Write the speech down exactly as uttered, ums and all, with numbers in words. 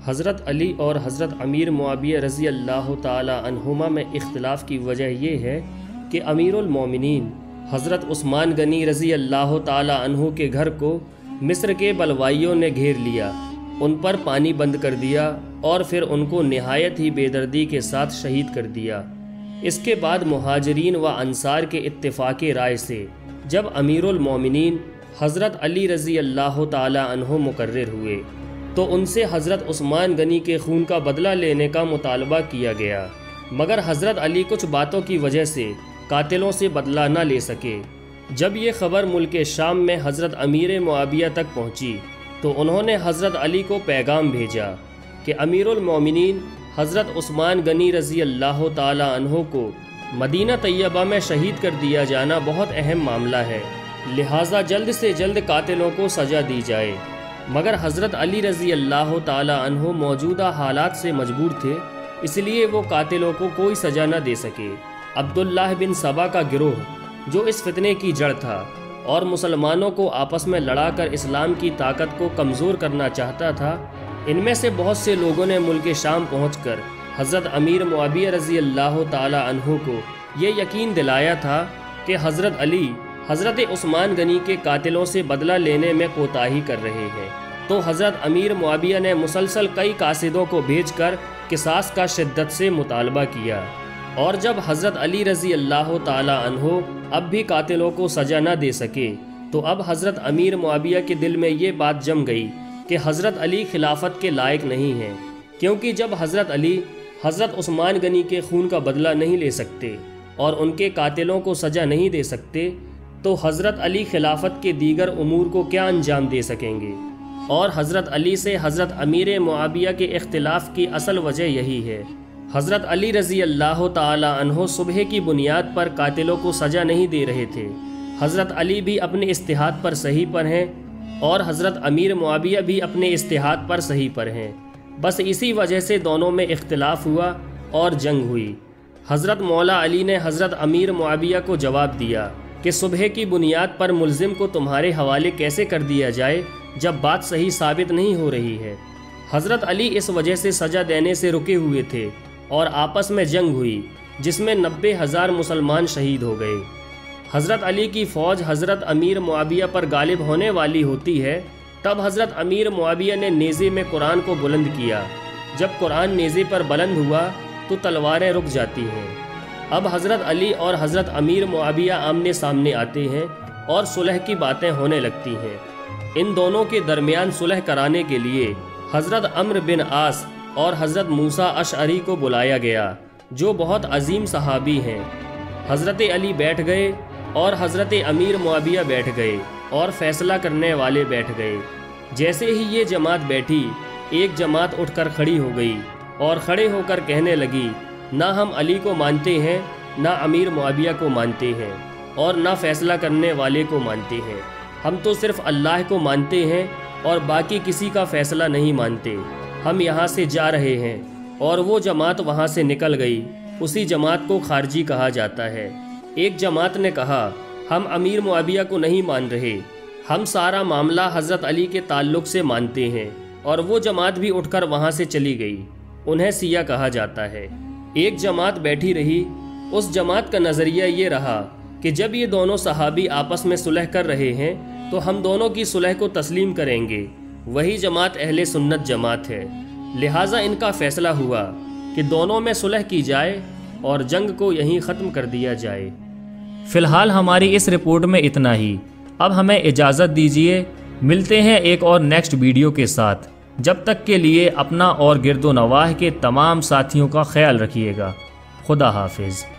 حضرت علی اور حضرت امیر معاویہ رضی اللہ تعالی عنہما میں اختلاف کی وجہ یہ ہے کہ امیر المومنین حضرت عثمان غنی رضی اللہ تعالی عنہ کے گھر کو مصر کے بلوائیوں نے گھیر لیا، ان پر پانی بند کر دیا اور پھر ان کو نہایت ہی بے دردی کے ساتھ شہید کر دیا۔ اس کے بعد مہاجرین و انصار کے اتفاق رائے سے جب امیر المومنین حضرت علی رضی اللہ تعالی عنہ مقرر ہوئے تو ان سے حضرت عثمان غنی کے خون کا بدلہ لینے کا مطالبہ کیا گیا، مگر حضرت علی کچھ باتوں کی وجہ سے قاتلوں سے بدلہ نہ لے سکے۔ جب یہ خبر ملک شام میں حضرت امیر معاویہ تک پہنچی تو انہوں نے حضرت علی کو پیغام بھیجا کہ امیر المومنین حضرت عثمان غنی رضی اللہ تعالی عنہ کو مدینہ طیبہ میں شہید کر دیا جانا بہت اہم معاملہ ہے، لہٰذا جلد سے جلد قاتلوں کو سزا دی جائے۔ مگر حضرت علی رضی اللہ تعالی عنہ موجودہ حالات سے مجبور تھے، اس لیے وہ قاتلوں کو کوئی سزا نہ دے سکے۔ عبداللہ بن سبا کا گروہ جو اس فتنے کی جڑ تھا اور مسلمانوں کو آپس میں لڑا کر اسلام کی طاقت کو کمزور کرنا چاہتا تھا، ان میں سے بہت سے لوگوں نے ملک شام پہنچ کر حضرت امیر معاویہ رضی اللہ تعالی عنہ کو یہ یقین دلایا تھا کہ حضرت علی حضرت عثمان غنی کے قاتلوں سے بدلہ لینے میں کوتاہی کر رہے ہیں۔ تو حضرت امیر معاویہ نے مسلسل کئی قاصدوں کو بھیج کر قصاص کا شدت سے مطالبہ کیا، اور جب حضرت علی رضی اللہ تعالی عنہ اب بھی قاتلوں کو سزا نہ دے سکے تو اب حضرت امیر معاویہ کے دل میں یہ بات جم گئی کہ حضرت علی خلافت کے لائق نہیں ہیں، کیونکہ جب حضرت علی حضرت عثمان غنی کے خون کا بدلہ نہیں لے سکتے اور ان کے قاتلوں کو سزا نہیں دے سکتے تو حضرت علی خلافت کے دیگر امور کو کیا انجام دے سکیں گے۔ اور حضرت علی سے حضرت امیر معاویہ کے اختلاف کی اصل وجہ یہی ہے۔ حضرت علی رضی اللہ تعالی عنہ صبح کی بنیاد پر قاتلوں کو سزا نہیں دے رہے تھے، حضرت علی بھی اپنے اجتہاد پر صحیح پر ہیں اور حضرت امیر معاویہ بھی اپنے اجتہاد پر صحیح پر ہیں، بس اسی وجہ سے دونوں میں اختلاف ہوا اور جنگ ہوئی۔ حضرت مولا علی نے حضرت امیر معاویہ کو جواب دیا کہ صبح کی بنیاد پر ملزم کو تمہارے حوالے کیسے کر دیا جائے جب بات صحیح ثابت نہیں ہو رہی ہے۔ حضرت علی اس وجہ سے سزا دینے سے رکے ہوئے تھے اور آپس میں جنگ ہوئی جس میں نبے ہزار مسلمان شہید ہو گئے۔ حضرت علی کی فوج حضرت امیر معاویہ پر غالب ہونے والی ہوتی ہے تب حضرت امیر معاویہ نے نیزے میں قرآن کو بلند کیا، جب قرآن نیزے پر بلند ہوا تو تلواریں رک جاتی ہیں۔ اب حضرت علی اور حضرت امیر معاویہ آمنے سامنے آتے ہیں اور صلح کی باتیں ہونے لگتی ہیں۔ ان دونوں کے درمیان صلح کرانے کے لیے حضرت عمرو بن عاص اور حضرت موسیٰ اشعری کو بلایا گیا جو بہت عظیم صحابی ہیں۔ حضرت علی بیٹھ گئے اور حضرت امیر معاویہ بیٹھ گئے اور فیصلہ کرنے والے بیٹھ گئے۔ جیسے ہی یہ جماعت بیٹھی، ایک جماعت اٹھ کر کھڑی ہو گئی اور کھڑے ہو کر کہنے لگی، نہ ہم علی کو مانتے ہیں، نہ امیر معاویہ کو مانتے ہیں، اور نہ فیصلہ کرنے والے کو مانتے ہیں، ہم تو صرف اللہ کو مانتے ہیں اور باقی کسی کا فیصلہ نہیں مانتے، ہم یہاں سے جا رہے ہیں۔ اور وہ جماعت وہاں سے نکل گئی، اسی جماعت کو خارجی کہا جاتا ہے۔ ایک جماعت نے کہا، ہم امیر معاویہ کو نہیں مان رہے، ہم سارا معاملہ حضرت علی کے تعلق سے مانتے ہیں، اور وہ جماعت بھی اٹھ کر وہاں سے چلی گئی، انہیں سیاہ کہا جاتا ہے۔ ایک جماعت بیٹھی رہی، اس جماعت کا نظریہ یہ رہا کہ جب یہ دونوں صحابی آپس میں صلح کر رہے ہیں تو ہم دونوں کی صلح کو تسلیم کریں گے، وہی جماعت اہل سنت جماعت ہے، لہٰذا ان کا فیصلہ ہوا کہ دونوں میں صلح کی جائے اور جنگ کو یہیں ختم کر دیا جائے۔ فی الحال ہماری اس رپورٹ میں اتنا ہی، اب ہمیں اجازت دیجیے، ملتے ہیں ایک اور نیکسٹ ویڈیو کے ساتھ۔ جب تک کے لیے اپنا اور گرد و نواح کے تمام ساتھیوں کا خیال رکھیے گا۔ خدا حافظ۔